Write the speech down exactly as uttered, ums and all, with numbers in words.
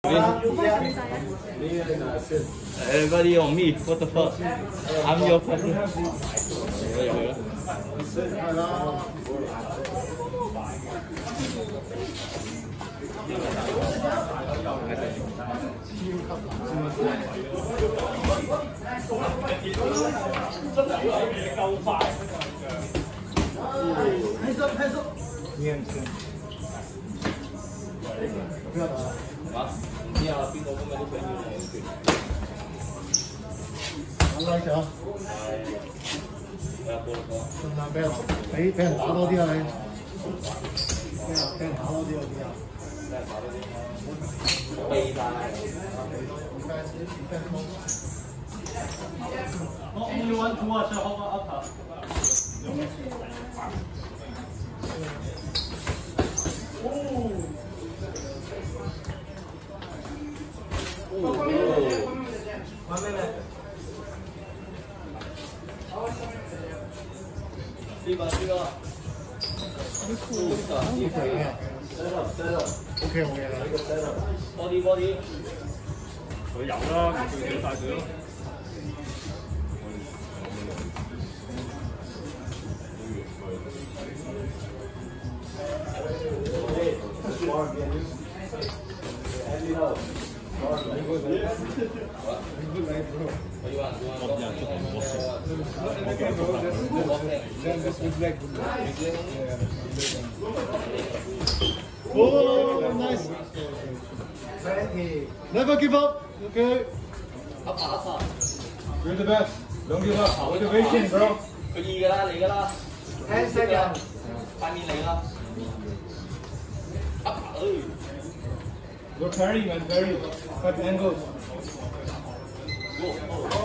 Everybody on me. What the fuck? I'm your fucking. 有有有。夠快。拍手拍手。面前。不要打。啊？你要邊個咁樣都俾你。好啦，小。盡量俾人俾俾人打多啲啊你。俾人俾人打多啲啊啲啊。避晒。Only one to watch a whole upper. Oh. One minute. See ba, see ba. Set up, set up. OK OK 啦，呢個 set up。Body body。佢有啦，佢叫晒佢咯。Oh, nice. Never give up. Okay. You're the best. Don't give up. Motivation, bro. 佢易㗎啦，嚟㗎啦。ten seconds。塊面嚟啦。You're carrying and very five angles.